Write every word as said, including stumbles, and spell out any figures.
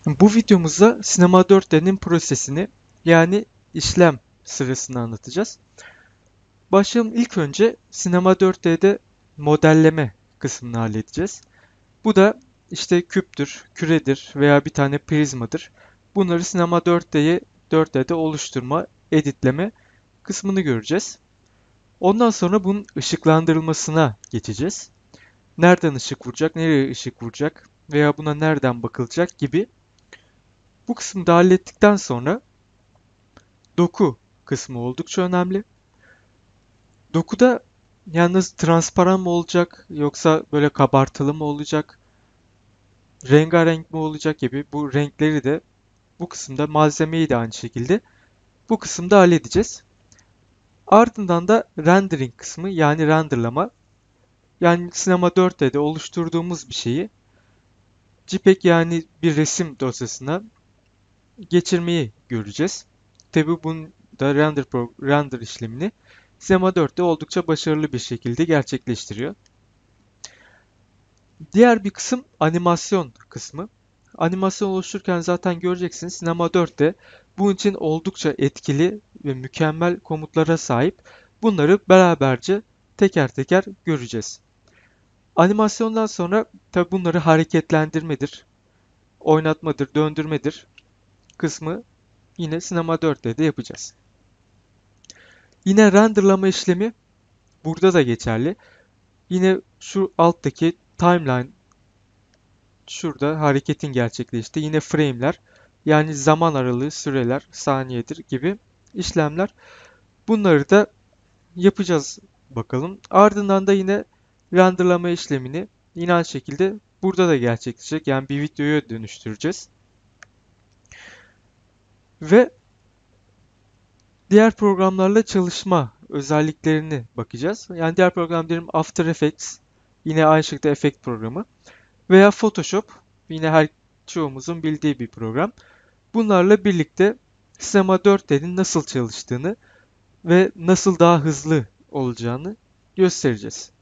Bu videomuzda Cinema dört D'nin prosesini yani işlem sırasını anlatacağız. Başlayalım, ilk önce Cinema dört D'de modelleme kısmını halledeceğiz. Bu da işte küptür, küredir veya bir tane prizmadır. Bunları Cinema dört D'yi dört D'de oluşturma, editleme kısmını göreceğiz. Ondan sonra bunun ışıklandırılmasına geçeceğiz. Nereden ışık vuracak, nereye ışık vuracak veya buna nereden bakılacak gibi. Bu kısmı da hallettikten sonra doku kısmı oldukça önemli. Dokuda yalnız transparan mı olacak yoksa böyle kabartılı mı olacak, rengarenk mi olacak gibi bu renkleri de bu kısımda, malzemeyi de aynı şekilde bu kısımda halledeceğiz. Ardından da rendering kısmı yani renderlama. Yani Cinema dört D'de oluşturduğumuz bir şeyi JPEG yani bir resim dosyasına geçirmeyi göreceğiz. Tabi bunun da render, render işlemini Cinema dört D oldukça başarılı bir şekilde gerçekleştiriyor. Diğer bir kısım animasyon kısmı. Animasyon oluştururken zaten göreceksiniz Cinema dört D bunun için oldukça etkili ve mükemmel komutlara sahip. Bunları beraberce teker teker göreceğiz. Animasyondan sonra tabi bunları hareketlendirmedir, oynatmadır, döndürmedir kısmı yine Cinema dört D'de yapacağız. Yine renderlama işlemi burada da geçerli. Yine şu alttaki timeline, şurada hareketin gerçekleştiği yine frame'ler yani zaman aralığı, süreler, saniyedir gibi işlemler. Bunları da yapacağız bakalım. Ardından da yine renderlama işlemini yine aynı şekilde burada da gerçekleşecek. Yani bir videoya dönüştüreceğiz. Ve diğer programlarla çalışma özelliklerini bakacağız. Yani diğer program diyelim After Effects, yine aynı şekilde efekt programı veya Photoshop, yine her çoğumuzun bildiği bir program. Bunlarla birlikte Cinema dört D'nin nasıl çalıştığını ve nasıl daha hızlı olacağını göstereceğiz.